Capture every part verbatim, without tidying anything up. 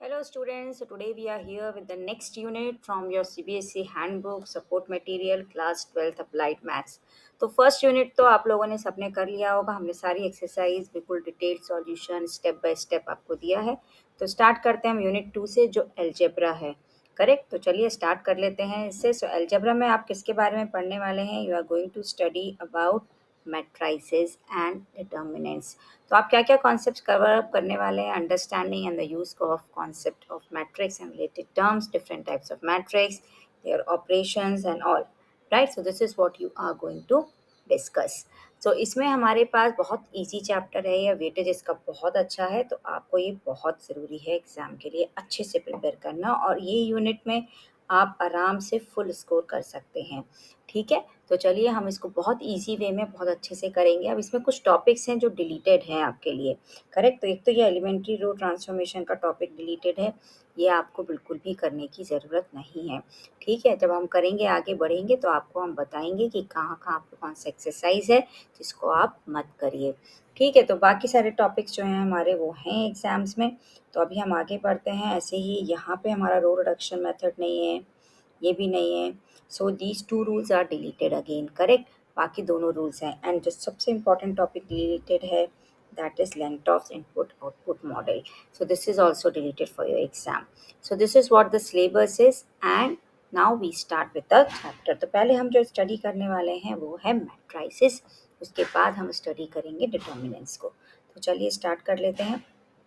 Hello students, so today we are here with the next unit from your C B S E handbook support material class twelfth applied maths. तो first unit तो आप लोगों ने सबने कर लिया होगा। हमने सारी एक्सरसाइज बिल्कुल detail solution step by step आपको दिया है। तो स्टार्ट करते हैं हम यूनिट टू से जो अलजेब्रा है। करेक्ट। तो चलिए स्टार्ट कर लेते हैं इससे। सो अलजेब्रा में आप किसके बारे में पढ़ने वाले हैं? You are going to study about matrices and determinants. तो आप क्या क्या कॉन्सेप्ट कवर अप करने वाले हैं? Understanding and the use of concept of matrix and related terms, different types of matrix, their operations and all, right. So this is what you are going to discuss. So इसमें हमारे पास बहुत easy chapter है, या weightage इसका बहुत अच्छा है, तो आपको ये बहुत ज़रूरी है एग्ज़ाम के लिए अच्छे से प्रिपेयर करना। और ये यूनिट में आप आराम से फुल स्कोर कर सकते हैं। ठीक है, तो चलिए हम इसको बहुत इजी वे में बहुत अच्छे से करेंगे। अब इसमें कुछ टॉपिक्स हैं जो डिलीटेड हैं आपके लिए। करेक्ट। तो एक तो ये एलिमेंट्री रो ट्रांसफॉर्मेशन का टॉपिक डिलीटेड है, ये आपको बिल्कुल भी करने की ज़रूरत नहीं है। ठीक है, जब हम करेंगे आगे बढ़ेंगे तो आपको हम बताएंगे कि कहाँ कहाँ आपको कौन सा एक्सरसाइज है जिसको आप मत करिए। ठीक है, तो बाकी सारे टॉपिक्स जो हैं हमारे वो हैं एग्जाम्स में। तो अभी हम आगे बढ़ते हैं। ऐसे ही यहाँ पे हमारा रो रिडक्शन मेथड नहीं है, ये भी नहीं है। So these two rules are deleted again. Correct. बाकी दोनों रूल्स हैं। एंड जो सबसे इम्पॉर्टेंट टॉपिक डिलीटेड है, that is length of input output model. So this is also deleted for your exam. So this is what the syllabus is, and now we start with the chapter. तो पहले हम जो study करने वाले हैं वो है मैट्राइसिस, उसके बाद हम स्टडी करेंगे डिटर्मिनेंट्स को। तो चलिए स्टार्ट कर लेते हैं।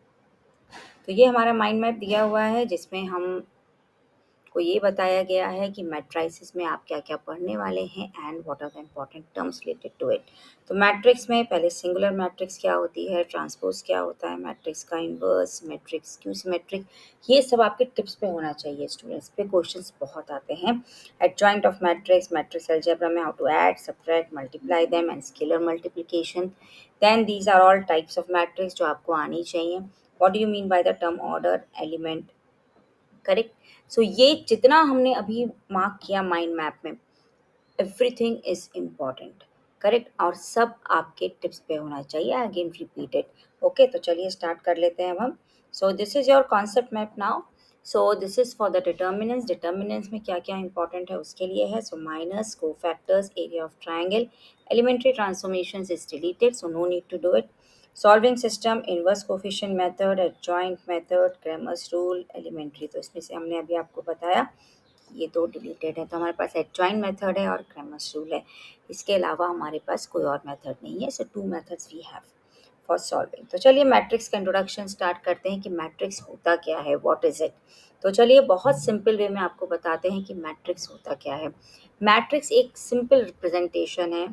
तो ये हमारा माइंड मैप दिया हुआ है जिसमें हम को ये बताया गया है कि मैट्राइसिस में आप क्या क्या पढ़ने वाले हैं and what are the important terms related to it. तो मैट्रिक्स में पहले सिंगुलर मैट्रिक्स क्या होती है, ट्रांसपोज क्या होता है, मैट्रिक्स का इन्वर्स, मैट्रिक्स क्यू सिमेट्रिक, ये सब आपके टिप्स पे होना चाहिए स्टूडेंट्स। पे क्वेश्चंस बहुत आते हैं। Adjoint of matrix, matrix algebra में how to add subtract multiply them and scalar multiplication. Then these are all types of matrix जो आपको आनी चाहिए। What do you mean by the term order element. Correct. So ये जितना हमने अभी mark किया माइंड मैप में, एवरीथिंग इज इम्पॉर्टेंट। करेक्ट। और सब आपके टिप्स पे होना चाहिए। Again repeated. ओके, तो चलिए स्टार्ट कर लेते हैं अब हम। So this is your concept map now. So this is for the determinants. Determinants में क्या क्या इंपॉर्टेंट है उसके लिए है। So minors, cofactors, area of triangle, elementary transformation is deleted, so no need to do it. Solving system, inverse coefficient method, adjoint method, Cramer's rule, elementary, तो इसमें से हमने अभी आपको बताया ये दो डिलीटेड है। तो हमारे पास एडजॉइंट मेथड है और क्रैमर्स रूल है। इसके अलावा हमारे पास कोई और मेथड नहीं है। So two methods we have for solving. तो चलिए मैट्रिक्स का इंट्रोडक्शन स्टार्ट करते हैं कि मैट्रिक्स होता क्या है, व्हाट इज इट। तो चलिए बहुत सिंपल वे में आपको बताते हैं कि मैट्रिक्स होता क्या है। मैट्रिक्स एक सिंपल रिप्रेजेंटेशन है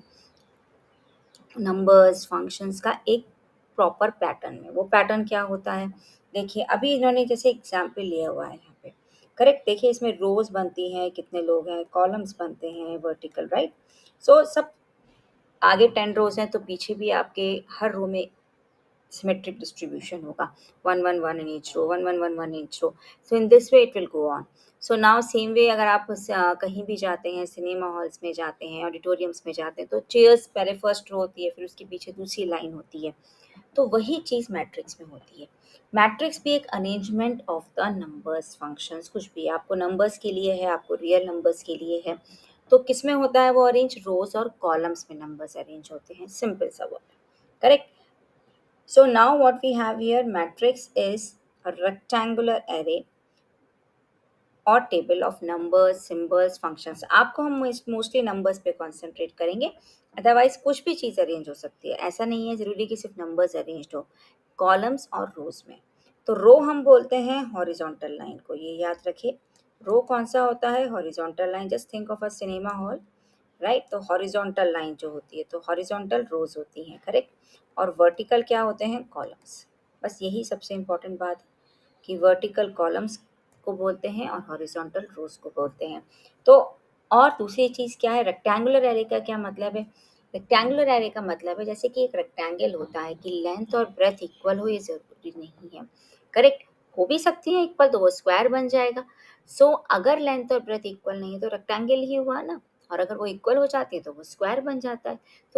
नंबर्स फंक्शंस का एक प्रॉपर पैटर्न में। वो पैटर्न क्या होता है, देखिए अभी इन्होंने जैसे एग्जाम्पल लिया हुआ है यहाँ पे। करेक्ट। देखिए इसमें रोज बनती हैं, कितने लोग हैं, कॉलम्स बनते हैं वर्टिकल, राइट। सो सब आगे टेन रोज हैं तो पीछे भी आपके हर रो में symmetric distribution होगा। One one one in each row, one one one one in each row. So in this way it will go on. So now same way अगर आप uh, कहीं भी जाते हैं, सिनेमा हॉल्स में जाते हैं, ऑडिटोरियम्स में जाते हैं, तो चेयर्स पहले फर्स्ट रो होती है, फिर उसके पीछे दूसरी लाइन होती है। तो वही चीज़ मैट्रिक्स में होती है। मैट्रिक्स भी एक arrangement of the numbers functions, कुछ भी आपको नंबर्स के लिए है, आपको रियल नंबर्स के लिए है। तो किस में होता है वो अरेंज, रोज और कॉलम्स में नंबर्स अरेंज होते हैं। सिंपल सा word. Correct. So now what we have here, matrix is a rectangular array और table of numbers, symbols, functions. आपको हम मोस्टली नंबर्स पे कॉन्सेंट्रेट करेंगे, अदरवाइज कुछ भी चीज़ अरेंज हो सकती है। ऐसा नहीं है ज़रूरी कि सिर्फ नंबर्स अरेंज हो, कॉलम्स और रोज में। तो रो हम बोलते हैं हॉरिजॉन्टल लाइन को, ये याद रखिए। रो कौन सा होता है, horizontal line. Just think of a cinema hall, right. तो हॉरिजॉन्टल लाइन जो होती है, तो हॉरिजॉन्टल रोज होती हैं। करेक्ट। और वर्टिकल क्या होते हैं, कॉलम्स। बस यही सबसे इम्पोर्टेंट बात है कि वर्टिकल कॉलम्स को बोलते हैं और हॉरिजॉन्टल रोज को बोलते हैं। तो और दूसरी चीज़ क्या है, रेक्टेंगुलर एरे का क्या मतलब है। रेक्टेंगुलर एरे का मतलब है जैसे कि एक रेक्टेंगल होता है कि लेंथ और ब्रेथ इक्वल हो, ये ज़रूरी नहीं है। करेक्ट। हो भी सकती है इक्वल, तो वो स्क्वायर बन जाएगा। सो so, अगर लेंथ और ब्रेथ इक्वल नहीं है तो रेक्टेंगल ही हुआ ना, और अगर वो इक्वल हो जाती है तो वो स्क्वायर बन जाता है। तो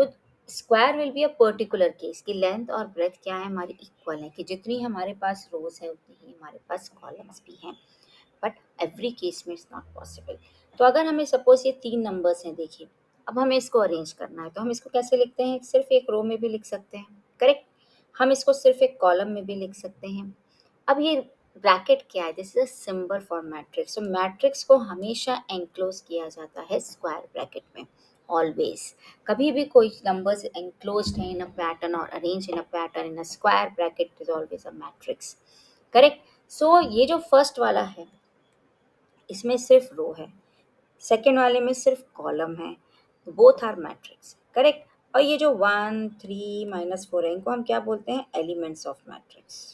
square will be a particular case कि लेंथ और ब्रेथ क्या है, हमारी इक्वल है, कि जितनी हमारे पास रोज है उतनी ही हमारे पास कॉलम्स भी हैं, बट एवरी केस में इट्स नॉट पॉसिबल। तो अगर हमें सपोज ये तीन नंबर्स हैं, देखिए अब हमें इसको अरेंज करना है, तो हम इसको कैसे लिखते हैं, सिर्फ एक रो में भी लिख सकते हैं, करेक्ट। हम इसको सिर्फ एक कॉलम में भी लिख सकते हैं। अब ये ब्रैकेट क्या है, this is a symbol for matrix. तो मैट्रिक्स को हमेशा एंक्लोज किया जाता है स्क्वायर ब्रैकेट में, ऑलवेज। कभी भी कोई नंबर्स एंक्लोज्ड है इन अ पैटर्न और arrange in a pattern in a square bracket is always a matrix, correct. So ये जो फर्स्ट वाला है इसमें सिर्फ रो है, सेकेंड वाले में सिर्फ कॉलम है, बोथ आर मैट्रिक्स, करेक्ट। और ये जो वन थ्री माइनस फोर है, इनको हम क्या बोलते हैं, elements of matrix,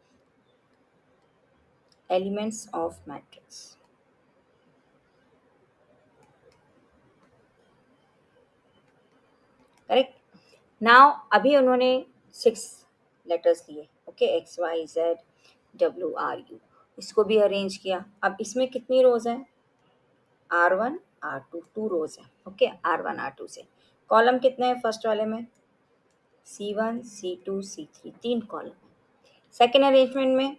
elements of matrix, correct. Now अभी उन्होंने सिक्स लेटर्स लिए, ओके, एक्स वाई जेड डब्ल्यू आर यू, इसको भी अरेंज किया। अब इसमें कितनी रोज हैं, R one are two, two rows हैं, okay, are one are two से। कॉलम कितने हैं फर्स्ट वाले में, सी वन सी टू सी थ्री, तीन कॉलम। सेकेंड अरेंजमेंट में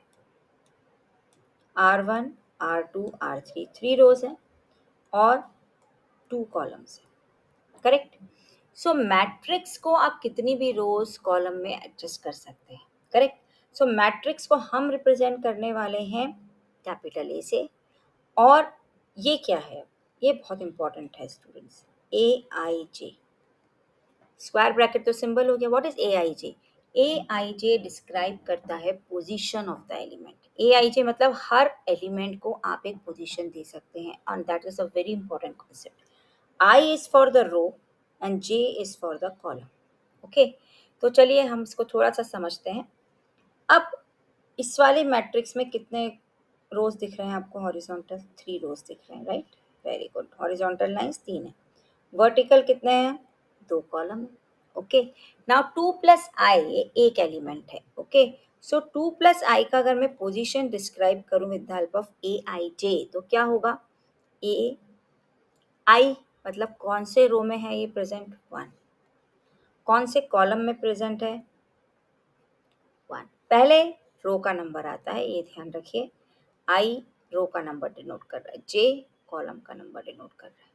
R one are two are three, three रोज हैं और टू कॉलम्स हैं, करेक्ट। सो मैट्रिक्स को आप कितनी भी रोज कॉलम में एडजस्ट कर सकते हैं, करेक्ट। सो मैट्रिक्स को हम रिप्रेजेंट करने वाले हैं कैपिटल ए से। और ये क्या है, ये बहुत इंपॉर्टेंट है students, a i j, square bracket तो सिंबल हो गया, what is a i j, a i j describe करता है position of the element. A i j मतलब हर एलिमेंट को आप एक पोजीशन दे सकते हैं, and that is a very important concept. I is for the row and j is for the column, okay. तो चलिए हम इसको थोड़ा सा समझते हैं। अब इस वाले मैट्रिक्स में कितने रोज दिख रहे हैं आपको, हॉरिजॉन्टल थ्री रोज दिख रहे हैं, right, very good. Horizontal lines तीन है, वर्टिकल कितने हैं, दो कॉलम है, okay. Now two plus i एक एलिमेंट है, okay. So two plus i का अगर मैं पोजीशन डिस्क्राइब करूं with the help of a i j, तो क्या होगा, ए आई मतलब कौन से रो में है ये प्रेजेंट, वन, कौन से कॉलम में प्रेजेंट है, वन। पहले रो का नंबर आता है, ये ध्यान रखिए, आई रो का नंबर डिनोट कर रहा है, जे कॉलम का नंबर डिनोट कर रहा है।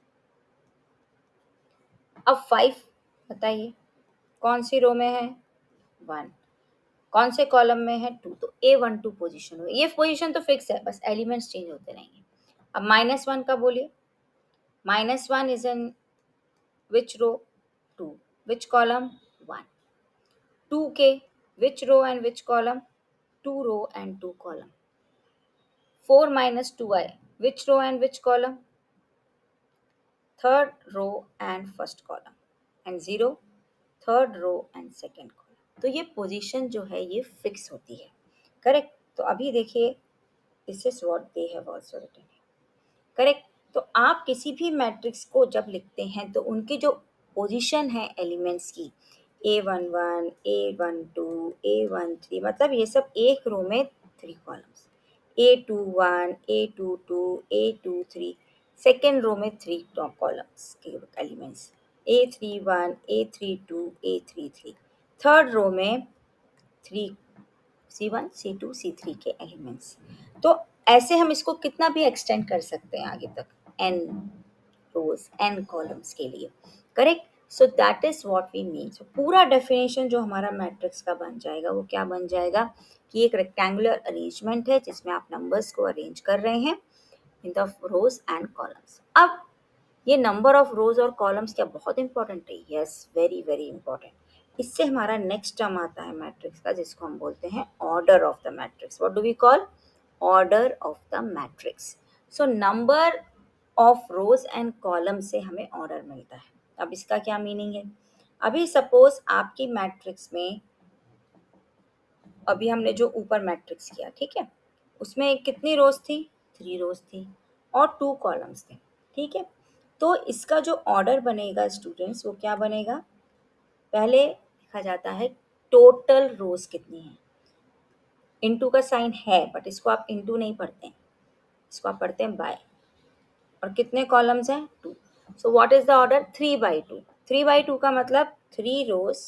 अब फाइव बताइए कौन सी रो में है, वन, कौन से कॉलम में है, टू, तो ए वन टू पोजिशन हो, ये पोजिशन तो फिक्स है, बस एलिमेंट्स चेंज होते रहेंगे। अब माइनस वन का बोलिए, minus one is in which row, two, which column, one, two के which row and which column, two row and two column, four minus two i, which row and which column, third row and first column, and zero, third row and second column। तो ये position जो है ये fix होती है, correct. तो अभी देखिए, this is what they have also written, correct. तो आप किसी भी मैट्रिक्स को जब लिखते हैं तो उनकी जो पोजीशन है एलिमेंट्स की, a one one, a one two, a one three, मतलब ये सब एक रो में three columns, a two one, a two two, a two three, second row में थ्री कॉलम्स के elements, a three one, a three two, a three three, third row में three, c one सी two सी three के elements. तो ऐसे हम इसको कितना भी एक्सटेंड कर सकते हैं आगे तक, एन रोज एन कॉलम्स के लिए, correct. So that is what we mean. So पूरा डेफिनेशन जो हमारा मैट्रिक्स का बन जाएगा वो क्या बन जाएगा, कि एक रेक्टेंगुलर अरेंजमेंट है जिसमें आप नंबर्स को अरेंज कर रहे हैं in the rows and columns. अब ये नंबर ऑफ रोज और कॉलम्स क्या बहुत इंपॉर्टेंट है, यस, वेरी वेरी इंपॉर्टेंट। इससे हमारा नेक्स्ट टर्म आता है मैट्रिक्स का, जिसको हम बोलते हैं order of the matrix. What do we call, order of the matrix. So number of rows and column से हमें ऑर्डर मिलता है। अब इसका क्या मीनिंग है, अभी सपोज आपकी मैट्रिक्स में, अभी हमने जो ऊपर मैट्रिक्स किया, ठीक है, उसमें कितनी रोज थी, थ्री रोज थी और टू कॉलम्स थे, ठीक है। तो इसका जो ऑर्डर बनेगा स्टूडेंट्स, वो क्या बनेगा, पहले लिखा जाता है टोटल रोज कितनी है, इनटू का साइन है बट इसको आप इनटू नहीं पढ़ते हैं, इसको आप पढ़ते हैं बाय, और कितने कॉलम्स हैं, two. So what is the order, three by two, three by two का मतलब three rows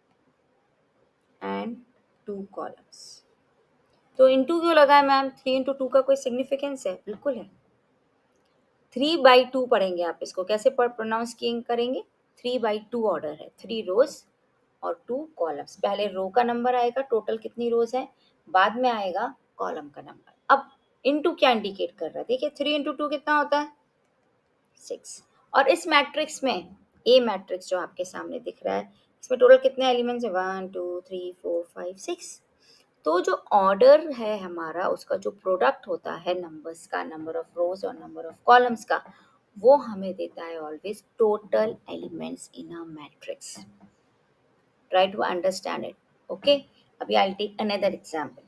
and two columns. तो इंटू क्यों लगा है मैम? थ्री इंटू टू का कोई सिग्निफिकेंस है? बिल्कुल है। थ्री बाई टू पढ़ेंगे आप, इसको कैसे प्रोनाउंस करेंगे? थ्री बाई टू ऑर्डर है, थ्री रोज और टू कॉलम्स। पहले रो का नंबर आएगा, टोटल कितनी रोज है, बाद में आएगा कॉलम का नंबर। अब इंटू क्या इंडिकेट कर रहा है? देखिए थ्री इंटू टू कितना होता है? सिक्स। और इस मैट्रिक्स में, ए मैट्रिक्स जो आपके सामने दिख रहा है, इसमें टोटल कितने एलिमेंट्स है? One two three four five six. तो जो ऑर्डर है हमारा, उसका जो प्रोडक्ट होता है नंबर्स का, नंबर ऑफ रोज और नंबर ऑफ कॉलम्स का, वो हमें देता है always total elements in a matrix. Try to understand it. Okay, अभी आई टेक अनदर एग्जांपल।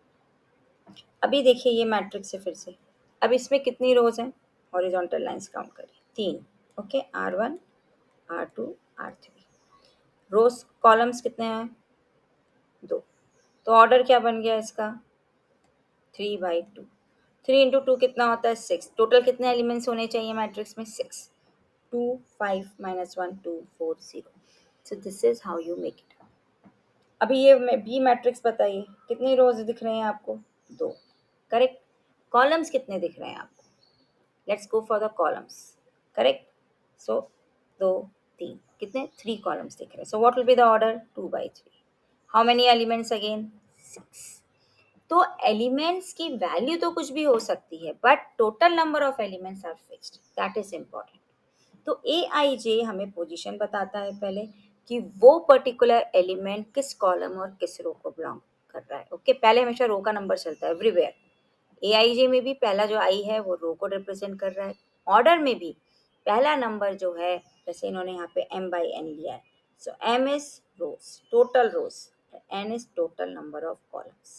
अभी देखिए ये मैट्रिक्स है फिर से। अब इसमें कितनी रोज हैं? हॉरिजॉन्टल लाइंस काउंट करिए, तीन। Okay, are one are two are three. Rows columns कितने हैं? दो। तो ऑर्डर क्या बन गया इसका? Three by two. Three into two कितना होता है? सिक्स। टोटल कितने एलिमेंट्स होने चाहिए मैट्रिक्स में? Six. Two five minus one two four zero. So this is how you make it. अभी ये बी मैट्रिक्स बताइए, कितनी रोज दिख रहे हैं आपको? दो। करेक्ट। कॉलम्स कितने दिख रहे हैं आपको? Let's go for the columns. Correct. So दो तीन, कितने? थ्री कॉलम्स दिख रहे हैं। So what will be the order? Two by three. How many elements again? Six. तो एलिमेंट्स की वैल्यू तो कुछ भी हो सकती है, but total number of elements are fixed, that is important. तो ए आई जे हमें पोजीशन बताता है पहले कि वो पर्टिकुलर एलिमेंट किस कॉलम और किस रो को बिलोंग कर रहा है। Okay okay? पहले हमेशा रो का नंबर चलता है एवरीवेयर। ए आई जे में भी पहला जो आई है वो रो को रिप्रेजेंट कर रहा है। ऑर्डर में भी पहला नंबर जो है, जैसे इन्होंने यहाँ पे एम बाई एन लिया है, so m is rows, total rows, n is total number of columns.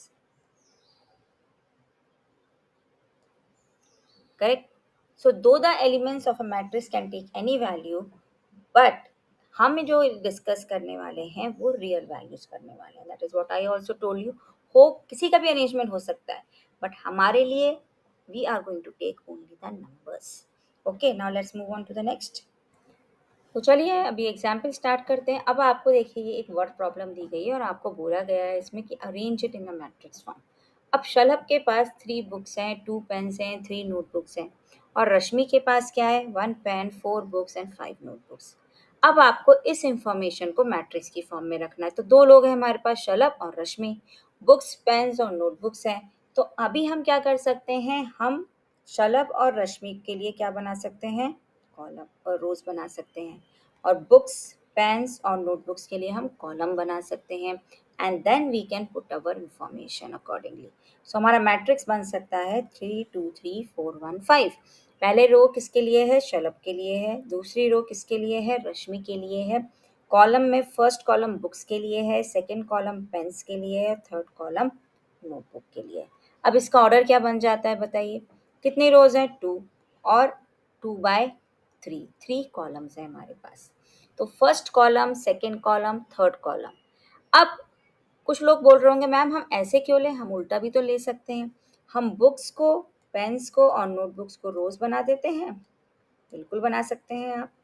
Correct? So though the elements of a matrix can take any value, but हम जो डिस्कस करने वाले हैं वो रियल वैल्यूज करने वाले हैं। That is what I also told you. हो किसी का भी अरेंजमेंट हो सकता है, बट हमारे लिए we are going to take only the numbers. Okay, now let's move on to the next. तो चलिए अभी एग्जाम्पल स्टार्ट करते हैं। अब आपको देखिए ये एक वर्ड प्रॉब्लम दी गई है और आपको बोला गया है इसमें कि arrange it in a matrix form. अब शलभ के पास थ्री बुक्स हैं, टू पेन्स हैं, थ्री नोटबुक्स हैं, और रश्मि के पास क्या है? One pen, four books and five notebooks. अब आपको इस इंफॉर्मेशन को मैट्रिक्स की फॉर्म में रखना है। तो दो लोग हैं हमारे पास, शलभ और रश्मि। बुक्स, पेन्स और नोटबुक्स हैं। तो अभी हम क्या कर सकते हैं? हम शलभ और रश्मि के लिए क्या बना सकते हैं? कॉलम और रोज बना सकते हैं। और बुक्स, पेन्स और नोटबुक्स के लिए हम कॉलम बना सकते हैं। And then we can put our information accordingly. So हमारा मैट्रिक्स बन सकता है three two three four one five. पहले रो किसके लिए है? शलभ के लिए है। दूसरी रो किसके लिए है? रश्मि के लिए है। कॉलम में फर्स्ट कॉलम बुक्स के लिए है, सेकेंड कॉलम पेन्स के लिए है, थर्ड कॉलम नोटबुक के लिए। अब इसका ऑर्डर क्या बन जाता है बताइए? कितनी रोज हैं? टू, और two by three, three columns हैं हमारे पास। तो first column, second column, third column. अब कुछ लोग बोल रहे होंगे मैम हम ऐसे क्यों लें, हम उल्टा भी तो ले सकते हैं। हम बुक्स को, पेन्स को और नोटबुक्स को रोज बना देते हैं। बिल्कुल बना सकते हैं आप।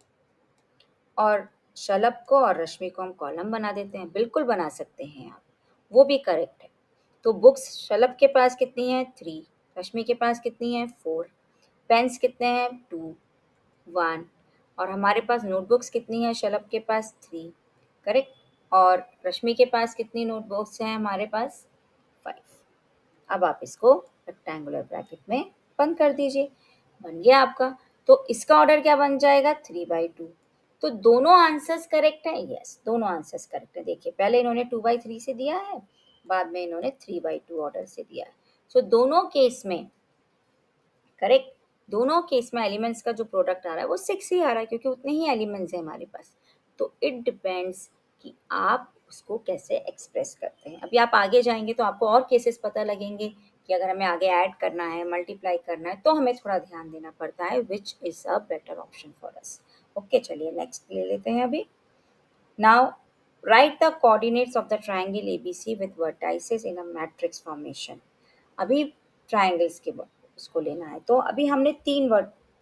और शलभ को और रश्मि को हम कॉलम बना देते हैं। बिल्कुल बना सकते हैं आप, वो भी करेक्ट है। तो बुक्स शलभ के पास कितनी है? थ्री। रश्मि के पास कितनी है? फोर। पेन्स कितने हैं? Two, one. और हमारे पास नोटबुक्स कितनी है? शलभ के पास थ्री। करेक्ट। और रश्मि के पास कितनी नोटबुक्स हैं? हमारे पास फाइव। अब आप इसको रेक्टेंगुलर ब्रैकेट में बंद कर दीजिए, बन गया आपका। तो इसका ऑर्डर क्या बन जाएगा? Three by two. तो दोनों आंसर्स करेक्ट हैं? यस, दोनों आंसर्स करेक्ट है। देखिए पहले इन्होंने टू बाई थ्री से दिया है, बाद में इन्होंने थ्री बाई टू ऑर्डर से दिया है। सो so, दोनों केस में करेक्ट। दोनों केस में एलिमेंट्स का जो प्रोडक्ट आ रहा है वो सिक्स ही आ रहा है, क्योंकि उतने ही एलिमेंट्स हैं हमारे पास। तो इट डिपेंड्स कि आप उसको कैसे एक्सप्रेस करते हैं। अभी आप आगे जाएंगे तो आपको और केसेस पता लगेंगे कि अगर हमें आगे ऐड करना है, मल्टीप्लाई करना है, तो हमें थोड़ा ध्यान देना पड़ता है, which is a better option for us. Okay, चलिए नेक्स्ट ले लेते हैं अभी। Now write the coordinates of the triangle a b c with vertices in a matrix formation. अभी ट्राइंगल्स के उसको लेना है। तो अभी हमने तीन वर्ड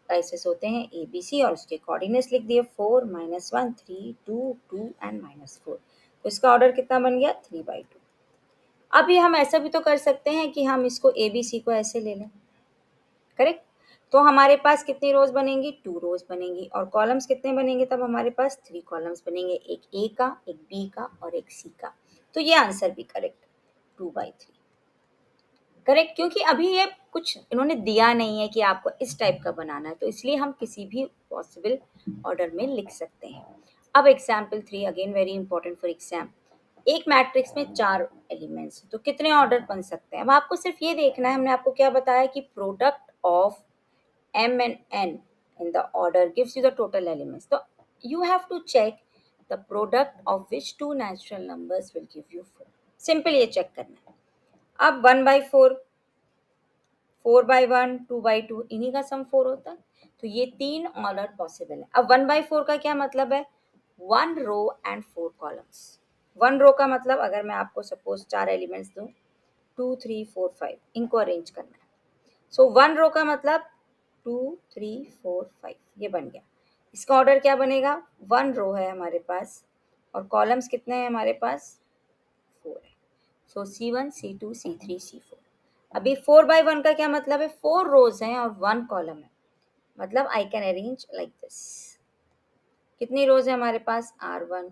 वर्टाइसेस होते हैं ए बी सी और उसके कोऑर्डिनेट्स लिख दिए four minus one three two two and minus four. तो इसका ऑर्डर कितना बन गया थ्री बाई टू। अब ये हम ऐसा भी तो कर सकते हैं कि हम इसको ए बी सी को ऐसे ले लें, करेक्ट। तो हमारे पास कितनी रोज बनेंगी टू रोज बनेंगी और कॉलम्स कितने बनेंगे तब हमारे पास थ्री कॉलम्स बनेंगे, एक ए का एक बी का और एक सी का। तो ये आंसर भी correct two by three correct, क्योंकि अभी ये कुछ इन्होंने दिया नहीं है कि आपको इस टाइप का बनाना है, तो इसलिए हम किसी भी पॉसिबल ऑर्डर में लिख सकते हैं। अब example three again very important for exam. एक मैट्रिक्स में चार एलिमेंट्स तो कितने ऑर्डर बन सकते हैं। अब आपको सिर्फ ये देखना है, हमने आपको क्या बताया कि product of m and n in the order gives you the total elements. So you have to check the product of which two natural numbers will give you four. Simple ये check करना है। अब one by four, four by one, two by two, इन्हीं का सम four होता है। तो ये तीन ऑर्डर पॉसिबल है। अब वन बाई फोर का क्या मतलब है, one row and four columns. One row का मतलब अगर मैं आपको सपोज चार एलिमेंट्स दूं, टू थ्री फोर फाइव, इनको अरेंज करना है। सो वन रो का मतलब टू थ्री फोर फाइव, ये बन गया। इसका ऑर्डर क्या बनेगा, वन रो है हमारे पास और कॉलम्स कितने हैं हमारे पास, फोर है। सो सी वन सी टू सी थ्री सी फोर। अभी फोर बाई वन का क्या मतलब है, फोर रोज हैं और वन कॉलम है, मतलब I can arrange like this. कितनी रोज है हमारे पास, r one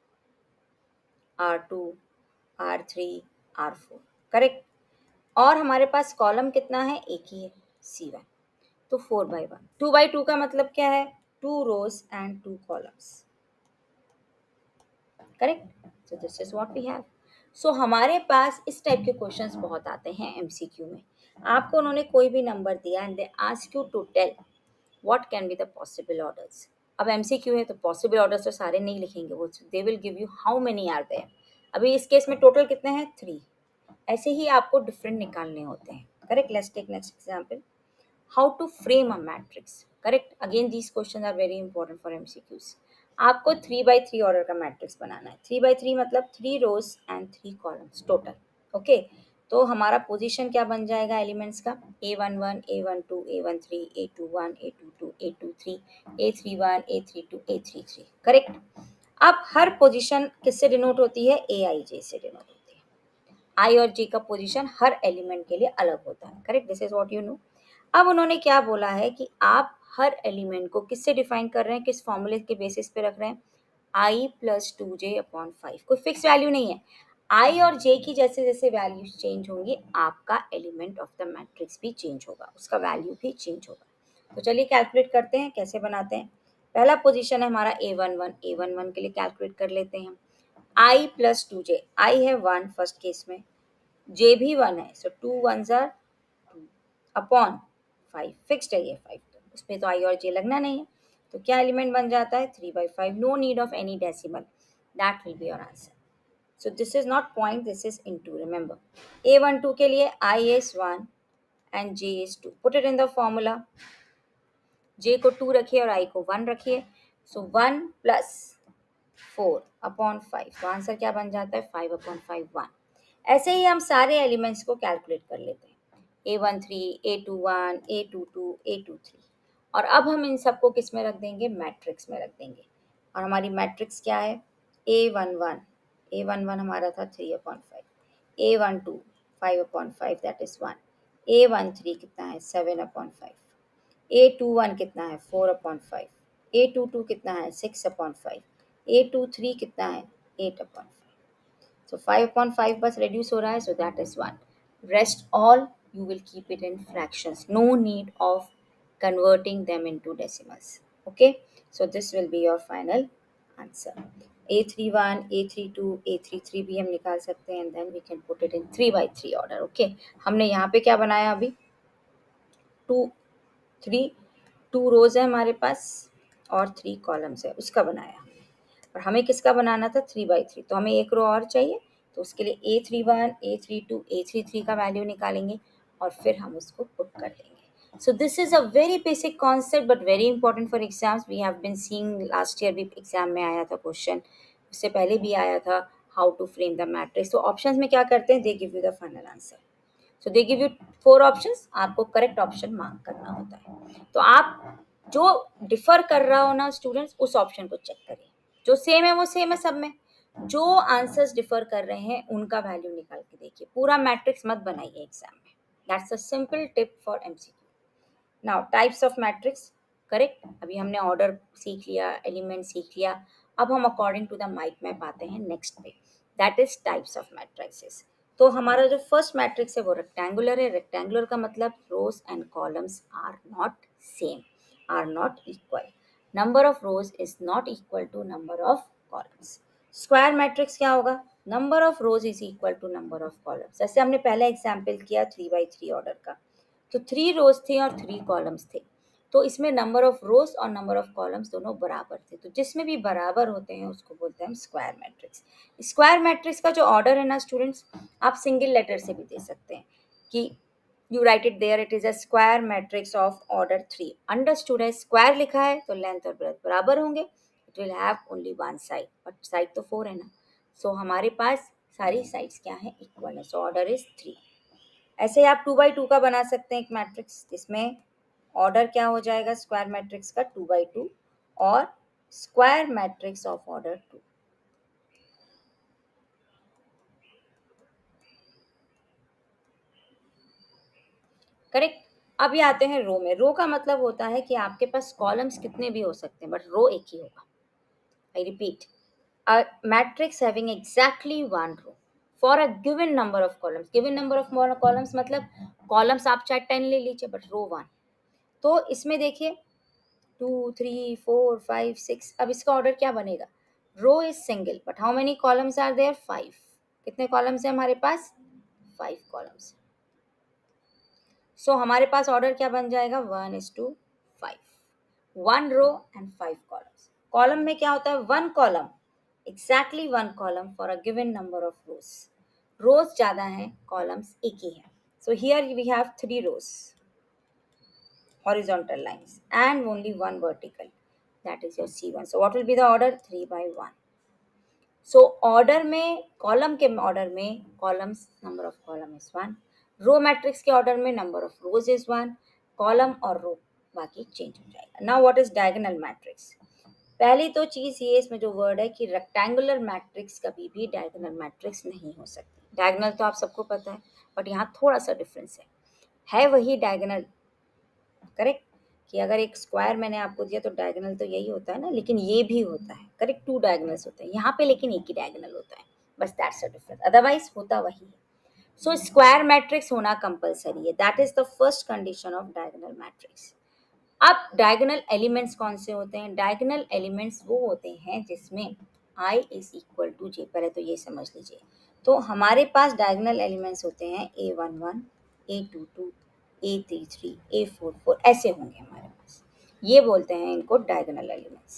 are two are three r four, correct. और हमारे पास कॉलम कितना है, एक ही है, सी वन। तो four by one. Two by two का मतलब क्या है, two rows and two columns, correct. So this is what we have. सो हमारे पास इस टाइप के क्वेश्चंस बहुत आते हैं एमसीक्यू में। आपको उन्होंने कोई भी नंबर दिया and they ask you to tell what can be the possible orders. अब एमसीक्यू है तो पॉसिबल ऑर्डर्स तो सारे नहीं लिखेंगे वो, they will give you how many are there. अभी इस केस में टोटल कितने हैं, थ्री। ऐसे ही आपको डिफरेंट निकालने होते हैं, correct. Let's take next example, how to frame a matrix, correct। again these questions are very important for M C Qs। आपको थ्री बाई थ्री ऑर्डर का मैट्रिक्स बनाना है। थ्री बाई थ्री मतलब three rows and three columns total, okay. तो हमारा position क्या बन जाएगा एलिमेंट्स का, a one one a one two a one three a two one a two two a two three a three one a three two a three three, correct. अब हर position किससे denote होती है, ए i जे से denote होती है। आई और जे का पोजीशन हर एलिमेंट के लिए अलग होता है, correct. This is what you know. अब उन्होंने क्या बोला है कि आप हर एलिमेंट को किससे डिफाइन कर रहे हैं, किस फॉर्मूले के बेसिस पे रख रहे हैं, i plus two j upon five. कोई फिक्स वैल्यू नहीं है, आई और जे की जैसे जैसे वैल्यूज चेंज होंगी आपका एलिमेंट ऑफ द मैट्रिक्स भी चेंज होगा, उसका वैल्यू भी चेंज होगा। तो चलिए कैलकुलेट करते हैं, कैसे बनाते हैं। पहला पोजीशन है हमारा a one one, a one one के लिए कैलकुलेट कर लेते हैं हम। आई प्लस टू जे, आई है वन फर्स्ट केस में, जे भी वन है, सो टू वन जार टू अपॉन फाइव, फिक्स्ड है ये फाइव, तो उसमें तो आई और जे लगना नहीं है। तो क्या एलिमेंट बन जाता है, three by five. No need of any decimal, that will be your answer. So this is not point, this is into. Remember a one two के लिए i is one and j is two, put it in the formula. J को two रखिए और i को one रखिए, so one plus four upon five, तो answer क्या बन जाता है, फाइव अपॉन फाइव वन। ऐसे ही हम सारे एलिमेंट्स को कैलकुलेट कर लेते हैं, a one three a two one a two two a two three. और अब हम इन सबको किस में रख देंगे, मैट्रिक्स में रख देंगे। और हमारी मैट्रिक्स क्या है, a one one, a one one हमारा था three upon five, a one two five upon five that is one, a one three कितना है, seven upon five, a two one कितना है, four upon five, a two two कितना है, six upon five, a two three कितना है, eight upon five. So five upon five बस reduce हो रहा है, so that is one. Rest all you will keep it in fractions. No need of converting them into decimals. Okay, so this will be your final answer. A three one, A three two, A three three भी हम निकाल सकते हैं and then we can put it in three by three order. Okay, हमने यहाँ पे क्या बनाया अभी, टू थ्री टू रोज है हमारे पास और थ्री कॉलम्स है, उसका बनाया। और हमें किसका बनाना था, थ्री बाई थ्री, तो हमें एक रो और चाहिए, तो उसके लिए a three one a three two a three three का वैल्यू निकालेंगे और फिर हम उसको पुट कर देंगे। So this is a very basic concept but very important for exams. We have been seeing, last year भी एग्जाम में आया था क्वेश्चन, उससे पहले भी आया था, how to frame the matrix. तो ऑप्शंस में क्या करते हैं, they give you the final answer. So they give you four options, आपको करेक्ट ऑप्शन मार्क करना होता है। तो आप जो डिफर कर रहा हो ना स्टूडेंट्स, उस ऑप्शन को चेक करिए। जो सेम है वो सेम है सब में, जो आंसर्स डिफर कर रहे हैं उनका वैल्यू निकाल के देखिए। पूरा मैट्रिक्स मत बनाइए एग्जाम में। That's a simple tip for MCQ. Now types of matrix, correct. अभी हमने ऑर्डर सीख लिया, एलिमेंट सीख लिया। अब हम according to the mind map आते हैं नेक्स्ट पे, that is types of matrices. तो हमारा जो फर्स्ट मैट्रिक्स है वो रेक्टेंगुलर है। रेक्टेंगुलर का मतलब rows and columns are not same, are not equal. Number of rows is not equal to number of columns. Square matrix क्या होगा? Number of rows is equal to number of columns. जैसे हमने पहले example किया three by three order का, तो three रोज थे और थ्री कॉलम्स थे, तो इसमें नंबर ऑफ रोज और नंबर ऑफ कॉलम्स दोनों बराबर थे। तो जिसमें भी बराबर होते हैं उसको बोलते हैं हम स्क्वायर मैट्रिक्स। स्क्वायर मैट्रिक्स का जो ऑर्डर है ना स्टूडेंट्स, आप सिंगल लेटर से भी दे सकते हैं कि you write it there, it is a square matrix of order three. Understood है, स्क्वायर लिखा है तो लेंथ और ब्रेथ बराबर होंगे, it will have only one side, but side तो फोर है ना। सो so, हमारे पास सारी साइड्स क्या है? इक्वल है। So order is three. ऐसे ही आप टू बाई टू का बना सकते हैं एक मैट्रिक्स, जिसमें ऑर्डर क्या हो जाएगा स्क्वायर मैट्रिक्स का? टू बाई टू, और square matrix of order two. Correct. अभी आते हैं रो में। रो का मतलब होता है कि आपके पास कॉलम्स कितने भी हो सकते हैं बट रो एक ही होगा। I repeat, a matrix having exactly one row for a given number of columns. Given number of columns मतलब कॉलम्स आप चाहे टेन ले लीजिए बट रो वन। तो इसमें देखिए two three four five six, अब इसका ऑर्डर क्या बनेगा? Row is single but how many columns are there? Five. कितने कॉलम्स है हमारे पास? Five columns. सो so, हमारे पास ऑर्डर क्या बन जाएगा? One is to five. One row and five columns. Column में क्या होता है? One column, exactly one column for a given number of rows. Rows ज्यादा हैं, कॉलम्स एक ही है। So here we have three rows, horizontal lines, and only one vertical, that is your C one. So what will be the order? three by one. So order में, column के order में columns number of column is one, row matrix के order में number of rows is one, column और row बाकी change हो जाएगा। Now what is diagonal matrix? पहली तो चीज ये इसमें जो वर्ड है कि रेक्टेंगुलर मैट्रिक्स कभी भी डायगोनल मैट्रिक्स नहीं हो सकती। डायगोनल तो आप सबको पता है बट यहाँ थोड़ा सा डिफरेंस है है वही डायगोनल, करेक्ट। कि अगर एक स्क्वायर मैंने आपको दिया तो डायगोनल तो यही होता है ना, लेकिन ये भी होता है, करेक्ट। टू डायगोनल्स होते हैं यहाँ पे, लेकिन एक ही डायगोनल होता है, बस दैट्स अ डिफरेंस, अदरवाइज होता वही है। सो स्क्वायर मैट्रिक्स होना कंपलसरी है, that is the first condition of diagonal matrix. अब डायगोनल एलिमेंट्स कौन से होते हैं? डायगोनल एलिमेंट्स वो होते हैं जिसमें i is equal to j। पहले तो ये समझ लीजिए। तो हमारे पास डायगोनल एलिमेंट्स होते हैं a one one, a two two, a three three, a four four, ऐसे होंगे हमारे पास। ये बोलते हैं इनको डायगोनल एलिमेंट्स।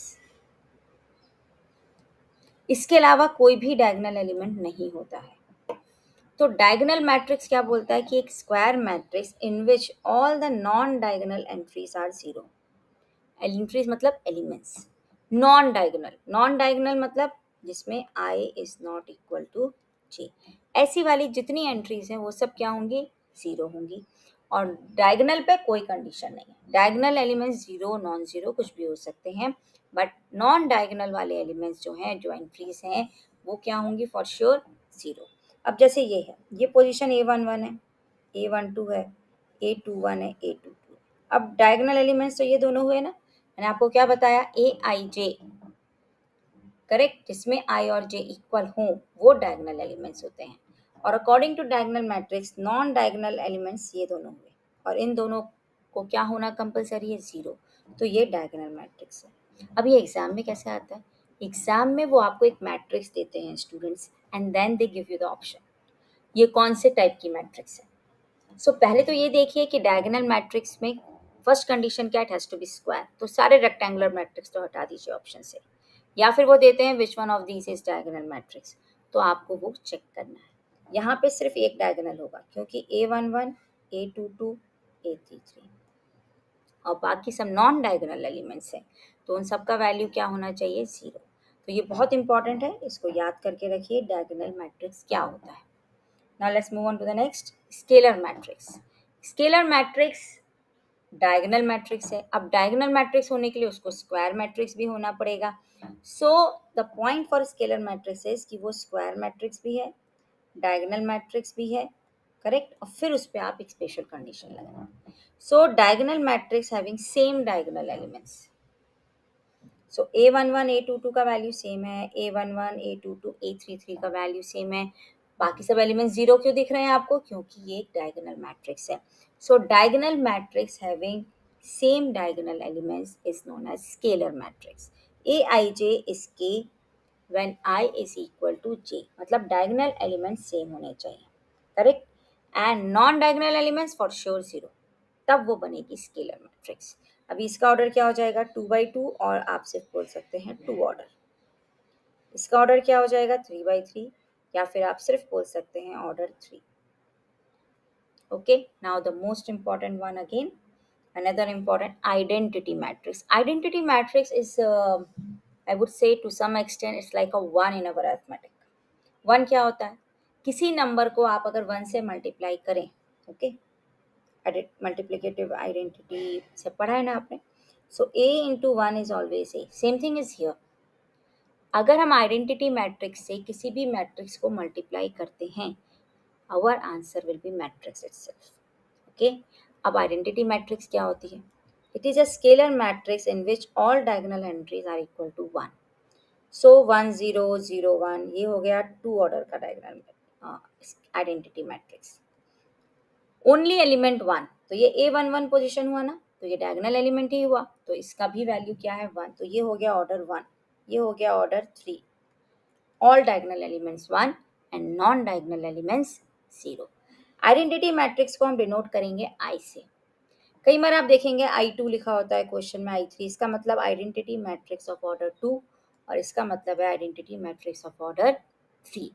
इसके अलावा कोई भी डायगोनल एलिमेंट नहीं होता है। तो डायगोनल मैट्रिक्स क्या बोलता है कि एक square matrix in which all the non diagonal entries are zero. Entries मतलब elements. Non diagonal, non diagonal मतलब जिसमें i is not equal to j। ऐसी वाली जितनी एंट्रीज हैं वो सब क्या होंगी? जीरो होंगी। और डायगोनल पे कोई कंडीशन नहीं है। Diagonal elements zero, non zero कुछ भी हो सकते हैं, बट नॉन डायगोनल वाले एलिमेंट्स जो हैं, जो एंट्रीज हैं, वो क्या होंगी? For sure zero. अब जैसे ये है, ये पोजीशन ए वन वन है, ए वन टू है, ए टू वन है, ए टू टू। अब डायगोनल एलिमेंट्स तो ये दोनों हुए ना, मैंने आपको क्या बताया? A i j, correct. जिसमें आई और जे इक्वल हों वो डायगोनल एलिमेंट्स होते हैं। और according to diagonal matrix non diagonal elements ये दोनों हुए, और इन दोनों को क्या होना कंपलसरी है? जीरो। तो ये डायगोनल मैट्रिक्स है। अब ये एग्जाम में कैसे आता है? एग्जाम में वो आपको एक मैट्रिक्स देते हैं students, and then they give you the option, ये कौन से टाइप की मैट्रिक्स है। सो so, पहले तो ये देखिए कि डायगोनल मैट्रिक्स में फर्स्ट कंडीशन क्या? It has to be square. तो सारे रेक्टेंगुलर मैट्रिक्स तो हटा दीजिए ऑप्शन से। या फिर वो देते हैं which one of these is diagonal matrix, तो आपको वो चेक करना है। यहाँ पे सिर्फ एक डायगोनल होगा क्योंकि a one one, a two two, a three three, और बाकी सब नॉन डायगोनल एलिमेंट्स हैं, तो उन सब का वैल्यू क्या होना चाहिए? जीरो। तो ये बहुत इंपॉर्टेंट है, इसको याद करके रखिए, डायगोनल मैट्रिक्स क्या होता है। Now let's move on to the next, scalar matrix. Scalar matrix diagonal matrix है. अब डायगोनल मैट्रिक्स होने के लिए उसको स्क्वायर मैट्रिक्स भी होना पड़ेगा. So the point for scalar matrix is कि वो स्क्वायर मैट्रिक्स भी है, डायगोनल मैट्रिक्स भी है, करेक्ट. और फिर उस पर आप एक स्पेशल कंडीशन लगाना. So diagonal matrix having same diagonal elements. So a one one a two two का वैल्यू सेम है, a one one a two two a three three का वैल्यू सेम है. बाकी सब एलिमेंट्स जीरो क्यों दिख रहे हैं आपको? क्योंकि ये एक डायगोनल मैट्रिक्स है. So diagonal matrix having same diagonal elements is known as scalar matrix. A i j is k when I is equal to j, मतलब डायगोनल एलिमेंट्स सेम होने चाहिए, correct. And non diagonal elements for sure zero, तब वो बनेगी scalar matrix. अभी इसका order क्या हो जाएगा? टू बाई टू, और आप सिर्फ बोल सकते हैं टू ऑर्डर. इसका ऑर्डर क्या हो जाएगा? थ्री बाई थ्री, या फिर आप सिर्फ बोल सकते हैं order three. Okay, now the most important one again, another important, identity matrix. Identity matrix is uh, I would say to some extent it's like a one in our arithmetic. One क्या होता है? किसी number को आप अगर one से multiply करें, okay, multiplicative identity से पढ़ा है ना आपने. So a into one is always a. Same thing is here. अगर हम आइडेंटिटी मैट्रिक्स से किसी भी मैट्रिक्स को मल्टीप्लाई करते हैं, our answer will be matrix itself. Okay, अब आइडेंटिटी मैट्रिक्स क्या होती है? It is a scalar matrix in which all diagonal entries are equal to one. So one zero zero one, ये हो गया टू ऑर्डर का diagonal identity matrix. Only element one, तो ये ए वन वन पोजिशन हुआ ना, तो ये डायगोनल एलिमेंट ही हुआ, तो इसका भी वैल्यू क्या है? वन. तो ये हो गया ऑर्डर वन, ये हो गया order three. All diagonal elements one and non diagonal elements zero. Identity matrix को हम डिनोट करेंगे आई से. कई बार आप देखेंगे आई टू लिखा होता है क्वेश्चन में, आई थ्री. इसका मतलब identity matrix of order two, और इसका मतलब है identity matrix of order three.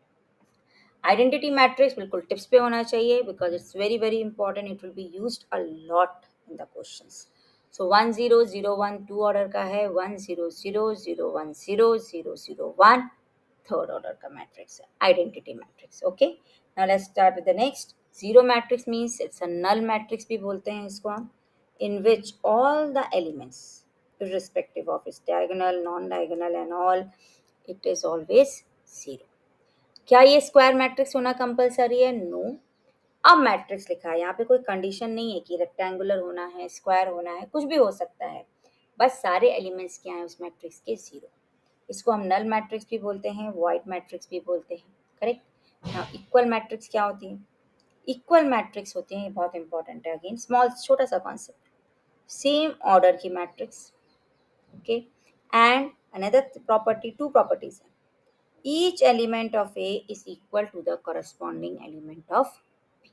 Identity matrix बिल्कुल टिप्स पे होना चाहिए, because it's very very important. It will be used a lot in the questions. So one zero zero one two order का है, one zero zero zero one zero zero zero one third order का matrix है, identity matrix. Okay, now let's start with the next. Zero matrix means it's a null matrix भी बोलते हैं इसको हम, in which all the elements irrespective of its diagonal, non-diagonal and all, it is always zero. क्या ये square matrix होना compulsory है? No. अब मैट्रिक्स लिखा है, यहाँ पे कोई कंडीशन नहीं है कि रेक्टेंगुलर होना है, स्क्वायर होना है, कुछ भी हो सकता है. बस सारे एलिमेंट्स क्या हैं उस मैट्रिक्स के? जीरो. इसको हम नल मैट्रिक्स भी बोलते हैं, वॉइड मैट्रिक्स भी बोलते हैं, करेक्ट. नाउ इक्वल मैट्रिक्स क्या होती है? इक्वल मैट्रिक्स होती है, ये बहुत इंपॉर्टेंट है. अगेन स्मॉल, छोटा सा कॉन्सेप्ट. सेम ऑर्डर की matrix, okay, and another property, two properties, each element of A is equal to the corresponding element of B.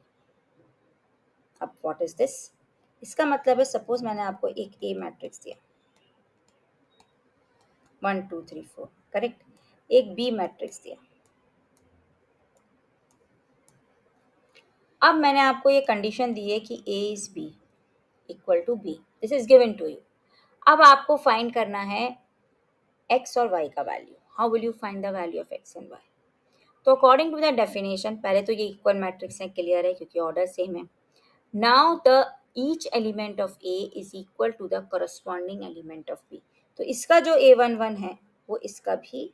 अब what is this? इसका मतलब है, सपोज मैंने आपको एक A मैट्रिक्स दिया, one two three four, correct. एक B मैट्रिक्स दिया. अब मैंने आपको ये कंडीशन दी है कि A is B equal to B. This is given to you. अब आपको फाइंड करना है x और y का value. How will you find the value of x and y? तो अकॉर्डिंग टू द डेफिनेशन, पहले तो ये इक्वल मैट्रिक्स है, क्लियर है क्योंकि ऑर्डर सेम है. Now the each element of A is equal to the corresponding element of B. तो इसका जो ए वन वन है वो इसका भी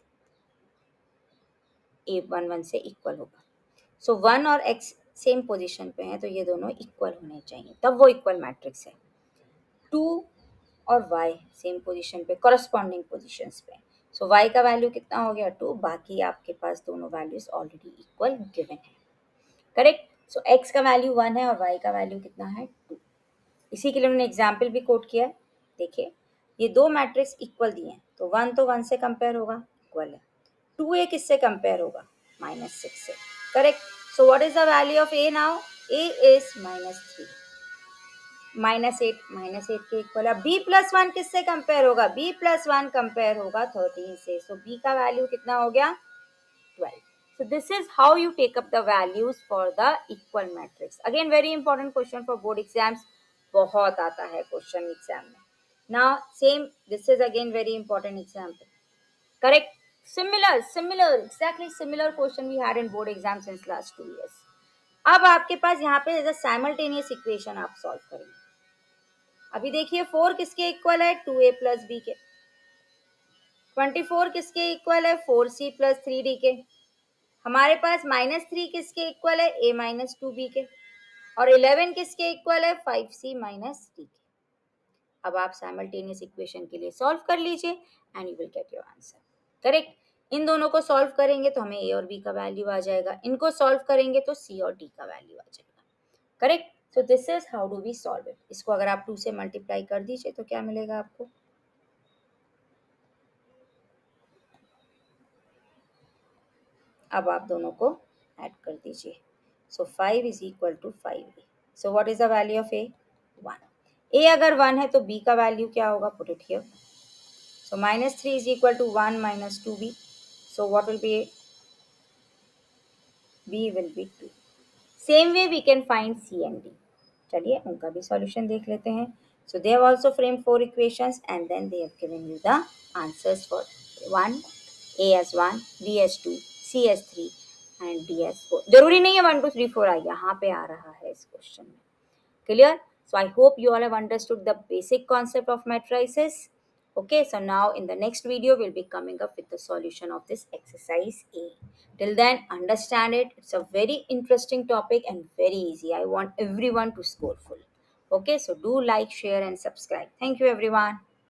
ए वन वन से इक्वल होगा. सो वन और x सेम पोजीशन पे हैं, तो ये दोनों इक्वल होने चाहिए, तब वो इक्वल मैट्रिक्स है. टू और y सेम पोजीशन पे, करस्पॉन्डिंग पोजीशंस पे. सो so, y का वैल्यू कितना हो गया? टू. बाकी आपके पास दोनों वैल्यूज ऑलरेडी इक्वल गिवन है, करेक्ट. सो x का वैल्यू वन है और y का वैल्यू कितना है? टू. इसी के लिए उन्होंने एग्जाम्पल भी कोट किया है. देखिए, ये दो मैट्रिक्स इक्वल दिए हैं, तो वन तो वन से कंपेयर होगा, इक्वल है. टू ए किससे कंपेयर होगा? माइनस सिक्स से, correct. So what is the value of a now? a is minus three. Minus eight, minus eight के इक्वल है. बी प्लस वन किससे कंपेयर होगा? बी प्लस वन कंपेयर होगा thirteen से. So b का value कितना हो गया? Twelve. So this is how you take up the values for the equal matrix. Again very important question for board exams, बहुत आता है क्वेश्चन एग्जाम में. Now same, this is again very important example, correct. Similar, similar, exactly similar question we had in board exam since last two years. अब आपके पास यहाँ पे as a simultaneous equation आप सॉल्व करेंगे. अभी देखिए फोर किसके इक्वल है, टू ए प्लस बी के. ट्वेंटी फोर किसके इक्वल है, four C plus three D के. हमारे पास माइनस थ्री किसके इक्वल है, ए माइनस टू बी के. और इलेवन किसके इक्वल है, फाइव सी माइनस डी के. अब आप साइमल्टेनियस इक्वेशन के लिए सॉल्व कर लीजिए and you will get your answer. Correct. इन दोनों को सॉल्व करेंगे तो हमें ए और बी का वैल्यू आ जाएगा, इनको सॉल्व करेंगे तो सी और डी का वैल्यू आ जाएगा. Correct. So this is how do we solve it. इसको अगर आप टू से मल्टीप्लाई कर दीजिए तो क्या मिलेगा आपको, अब आप दोनों को ऐड कर दीजिए. So five is equal to five A. So what is the value of A, one. A अगर वन है तो बी का वैल्यू क्या होगा, put it here. So minus three is equal to one minus two B. So what will be A, B will be two. Same way we can find C and D. चलिए उनका भी solution देख लेते हैं. So they have also frame four equations and then they have given you the answers for one, A as one, B as two, C as three and D as four. जरूरी नहीं है one two three four आए, यहाँ पे आ रहा है इस question में. Clear? So I hope you all have understood the basic concept of matrices. Okay, so now in the next video, we'll be coming up with the solution of this exercise A. Till then, understand it. It's a very interesting topic and very easy. I want everyone to score full. Okay, so do like, share, and subscribe. Thank you, everyone.